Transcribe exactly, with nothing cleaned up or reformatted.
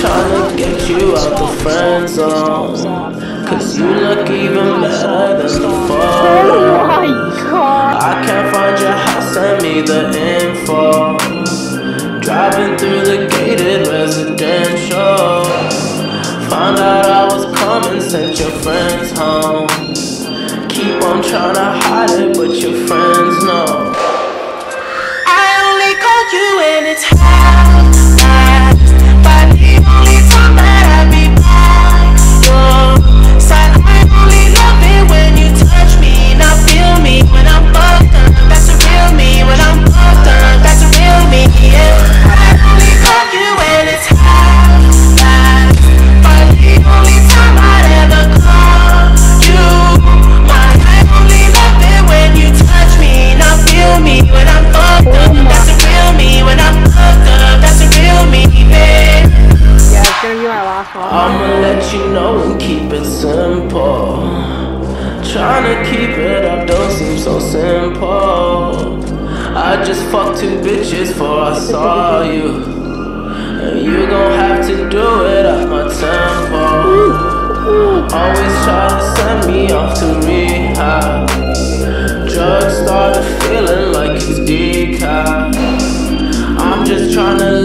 tryna get you out the friend zone, cause you look even better than the photo. Oh my god. I can't find your house, send me the info. Driving through the gated residential, found out I was coming, sent your friends home. Keep on tryna hide it, but your friends know. I only call you when it's half past, but the only time that I be by your side. I only love it when you touch me, not feel me when I'm fucked up. That's a real me when I'm fucked up. That's a real me, yeah. I only call you when it's half past, but the only time I'd ever call you mine. I only love it when you touch me, not feel me when I'm fucked up. That's a real me when I'm fucked up. That's a real me, babe. Yeah, it's gonna be my last one. I'ma let you know and keep it simple. Tryna keep it up don't seem so simple. I just fucked two bitches before I saw you, and you gon' have to do it at my tempo. Always try to send me off to rehab. Drugs started feeling like it's decaf. I'm just tryna